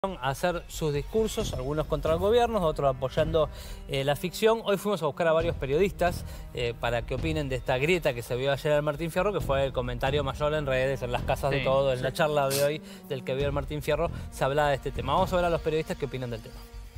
A hacer sus discursos, algunos contra el gobierno, otros apoyando la ficción. Hoy fuimos a buscar a varios periodistas para que opinen de esta grieta que se vio ayer al Martín Fierro, que fue el comentario mayor en redes, en las casas de todos, en la charla de hoy del que vio el Martín Fierro, se hablaba de este tema. Vamos a ver a los periodistas qué opinan del tema.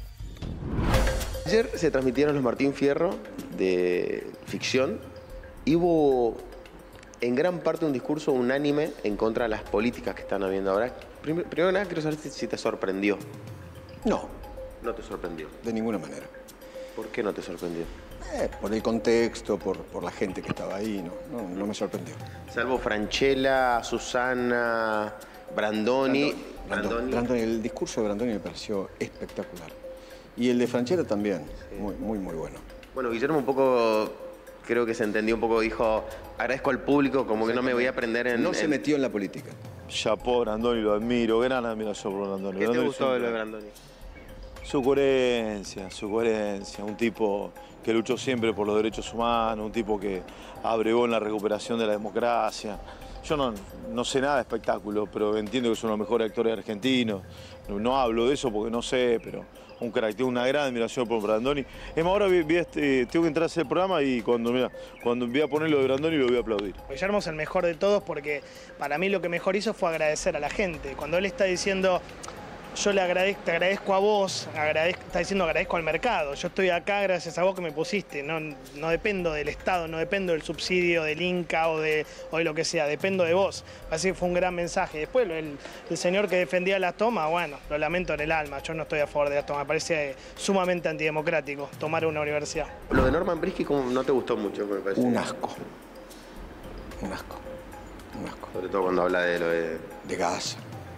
Ayer se transmitieron los Martín Fierro de ficción y hubo en gran parte un discurso unánime en contra de las políticas que están habiendo ahora. Primero que nada, quiero saber si te sorprendió. No. No te sorprendió. De ninguna manera. ¿Por qué no te sorprendió? Por el contexto, por la gente que estaba ahí, no me sorprendió. Salvo Francella, Susana, Brandoni. Brandoni, el discurso de Brandoni me pareció espectacular. Y el de Francella también, sí. Muy bueno. Bueno, Guillermo un poco, creo que se entendió un poco, dijo, agradezco al público, como que no me voy a aprender en... No se metió en la política. Chapó, Brandoni, lo admiro, gran admiración por Brandoni. ¿Qué te gustó de lo de Brandoni? Su coherencia, un tipo que luchó siempre por los derechos humanos, un tipo que abrevó en la recuperación de la democracia. Yo no sé nada de espectáculo, pero entiendo que es uno de los mejores actores argentinos. No hablo de eso porque no sé, pero un crack, tengo una gran admiración por Brandoni. Es más, ahora tengo que entrar a hacer el programa y cuando voy a poner lo de Brandoni lo voy a aplaudir. Guillermo es el mejor de todos porque para mí lo que mejor hizo fue agradecer a la gente. Cuando él está diciendo, yo te agradezco a vos, está diciendo agradezco al mercado. Yo estoy acá gracias a vos que me pusiste. No dependo del Estado, no dependo del subsidio del Inca o de lo que sea, dependo de vos. Así que fue un gran mensaje. Después el señor que defendía las tomas, bueno, lo lamento en el alma. Yo no estoy a favor de las tomas, me parece sumamente antidemocrático tomar una universidad. Lo de Norman Brisky como no te gustó mucho, me parece. Un asco. Un asco. Sobre todo cuando habla de lo de gas.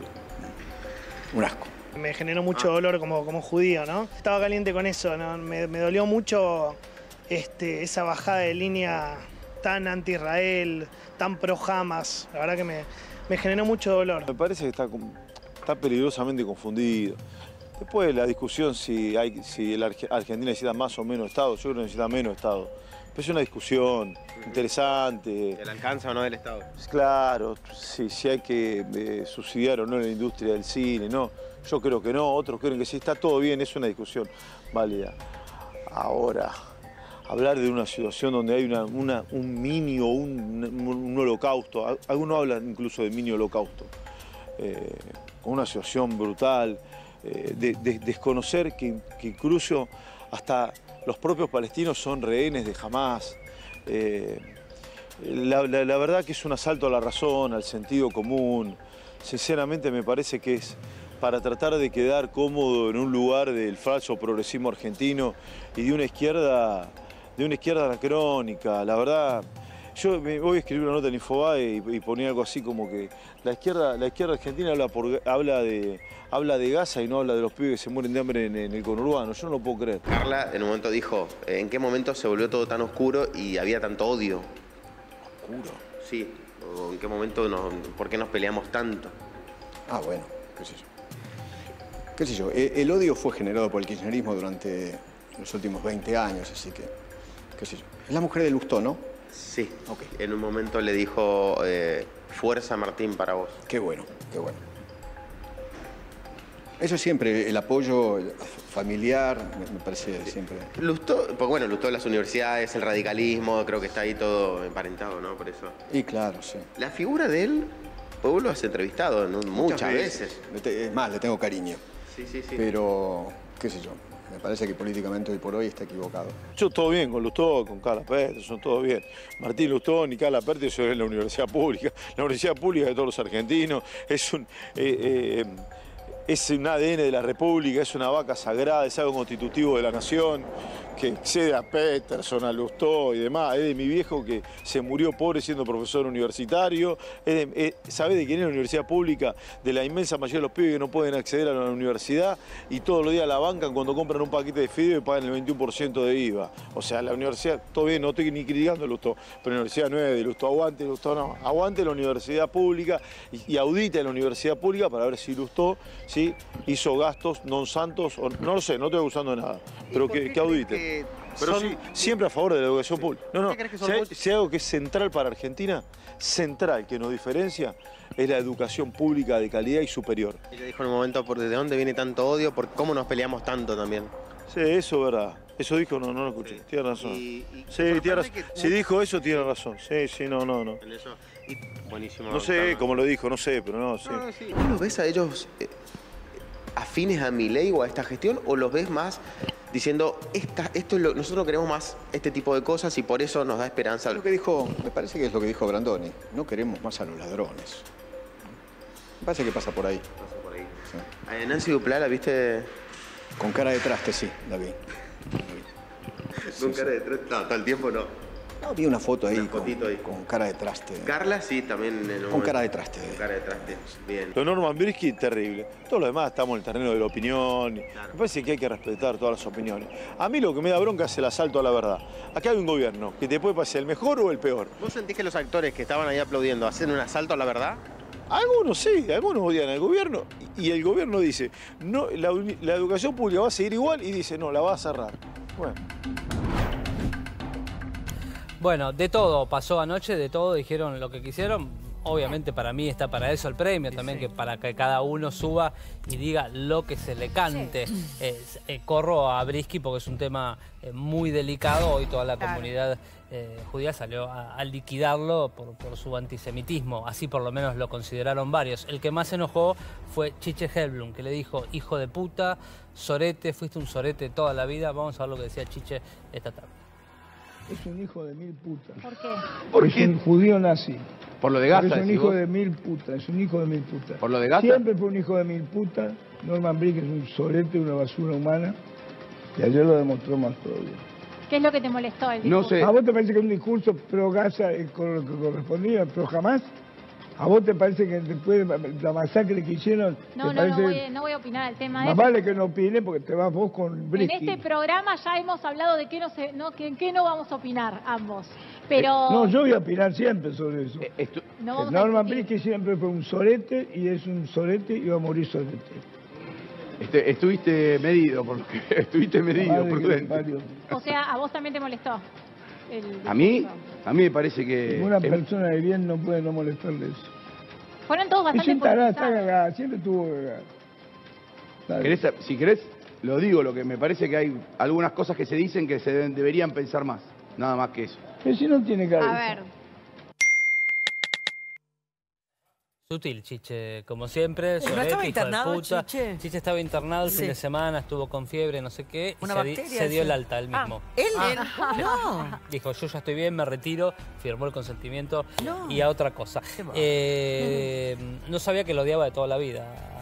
Un asco. Me generó mucho dolor como judío, ¿no? Estaba caliente con eso, ¿no? Me dolió mucho esa bajada de línea tan anti-Israel, tan pro-Hamas. La verdad que me generó mucho dolor. Me parece que está peligrosamente confundido. Después la discusión si la Argentina necesita más o menos Estado, yo creo que necesita menos Estado. Pero es una discusión interesante. ¿El alcance o no del Estado? Claro, si hay que subsidiar o no la industria del cine, no. Yo creo que no, otros creen que sí, está todo bien, es una discusión válida. Ahora, hablar de una situación donde hay un mini o un holocausto, algunos hablan incluso de mini holocausto, con una situación brutal, desconocer que incluso hasta los propios palestinos son rehenes de Hamás. La verdad que es un asalto a la razón, al sentido común. Sinceramente me parece que es para tratar de quedar cómodo en un lugar del falso progresismo argentino y de una izquierda anacrónica. La verdad, yo voy a escribir una nota en Infobae y ponía algo así como que la izquierda argentina habla de Gaza y no habla de los pibes que se mueren de hambre en el conurbano. Yo no lo puedo creer. Carla en un momento dijo, ¿en qué momento se volvió todo tan oscuro y había tanto odio? ¿Oscuro? Sí, o en qué momento, ¿por qué nos peleamos tanto? Ah, bueno, qué sé yo. El odio fue generado por el kirchnerismo durante los últimos 20 años, así que, qué sé yo. Es la mujer de Lustó, ¿no? Sí, okay. En un momento le dijo, fuerza Martín para vos. Qué bueno, qué bueno. Eso siempre, el apoyo familiar, me parece siempre... Lustó, pues bueno, Lustó las universidades, el radicalismo, creo que está ahí todo emparentado, ¿no? Por eso. Y claro, sí. La figura de él, vos lo has entrevistado muchas veces. Es más, le tengo cariño. Sí. Pero, qué sé yo, me parece que políticamente hoy por hoy está equivocado. Yo todo bien con Lustó, con Carla Peterson, todo bien. Martín Lustó ni Carla Peterson es la universidad pública. La universidad pública de todos los argentinos es un ADN de la República, es una vaca sagrada, es algo constitutivo de la nación, que excede a Peterson, a Lustó y demás. Es de mi viejo que se murió pobre siendo profesor universitario. ¿Sabe de quién es la universidad pública? De la inmensa mayoría de los pibes que no pueden acceder a la universidad y todos los días la bancan cuando compran un paquete de fideo y pagan el 21% de IVA. O sea, la universidad, todo bien, no estoy ni criticando a Lustó, pero la universidad no es de Lustó, aguante la universidad pública y audite la universidad pública para ver si Lustó hizo gastos non santos, no lo sé, no estoy acusando de nada, pero que audite. que Pero son... sí, siempre a favor de la educación pública. No, ¿Usted cree que son si hay algo que es central para Argentina, central, que nos diferencia, es la educación pública de calidad y superior. Ella dijo en un momento, ¿de dónde viene tanto odio? ¿Por cómo nos peleamos tanto también? Sí, eso es verdad. Eso dijo, no lo escuché. Tiene razón. Y Sí, tiene razón. Si dijo eso, tiene razón. Sí, no. En eso. Y buenísimo. No sé cómo lo dijo, no sé, pero no sé. No, sí. ¿Vos los ves a ellos afines a Milei o a esta gestión, o los ves más diciendo, nosotros queremos más este tipo de cosas y por eso nos da esperanza? Lo que dijo, me parece que es lo que dijo Brandoni. No queremos más a los ladrones. Me parece que pasa por ahí. Pasa por ahí. Sí. A Nancy Duplá, ¿la viste? Con cara de traste, sí, la vi. Con cara de traste. No, todo el tiempo no. No, vi una foto ahí, Una fotito ahí. con cara de traste. Carla sí, también. Con cara de traste. Con cara de traste, bien. Lo Norman Brisky, terrible. Todo lo demás estamos en el terreno de la opinión. Claro. Me parece que hay que respetar todas las opiniones. A mí lo que me da bronca es el asalto a la verdad. Acá hay un gobierno que te puede parecer el mejor o el peor. ¿Vos sentís que los actores que estaban ahí aplaudiendo hacen un asalto a la verdad? Algunos sí, algunos odian al gobierno y el gobierno dice, no, la educación pública va a seguir igual y dice, no, la va a cerrar. Bueno, de todo pasó anoche, de todo dijeron lo que quisieron. Obviamente para mí está para eso el premio, también que para que cada uno suba y diga lo que se le cante. Corro a Brisky porque es un tema muy delicado. Hoy toda la comunidad judía salió a liquidarlo por su antisemitismo. Así por lo menos lo consideraron varios. El que más se enojó fue Chiche Helblum, que le dijo, hijo de puta, sorete, fuiste un sorete toda la vida. Vamos a ver lo que decía Chiche esta tarde. Es un hijo de mil putas. ¿Por qué? Porque es un judío nazi. ¿Por lo de Gaza? Es un hijo de mil putas, es un hijo de mil putas. ¿Por lo de Gaza? Siempre fue un hijo de mil putas. Norman Brisky es un sorete, una basura humana. Y ayer lo demostró más todavía. ¿Qué es lo que te molestó el No discurso? sé. ¿A vos te parece que un discurso pro Gaza es con lo que correspondía, pro Hamas? ¿A vos te parece que después de la masacre que hicieron... No voy a opinar el tema de Más eso. vale que no opine porque te vas vos con En Brisky. este programa ya hemos hablado de en qué no vamos a opinar ambos. Pero No, yo voy a opinar siempre sobre eso. no vamos a Norman discutir. Brisky siempre fue un sorete y es un sorete y va a morir sorete. Estuviste medido, porque estuviste medido, Madre que me prudente. parió. O sea, ¿a vos también te molestó? A mí me parece que... Ninguna persona de bien no puede no molestarle eso. Fueron todos Es bastante un tarado, está politizados. cagada, siempre estuvo cagada. Dale. Si querés, lo digo, lo que me parece que hay algunas cosas que se dicen que se deberían pensar más. Nada más que eso. Pero si no tiene cabeza. A ver, Sutil, Chiche, como siempre. ¿No sorete, estaba hijo de internado, puta. Chiche? Chiche estaba internado el fin Sí. de semana, estuvo con fiebre, no sé qué. Una y bacteria, se dio sí. el alta él mismo. ¿Él? No. Dijo, yo ya estoy bien, me retiro, firmó el consentimiento No. y a otra cosa. Qué mal. No sabía que lo odiaba de toda la vida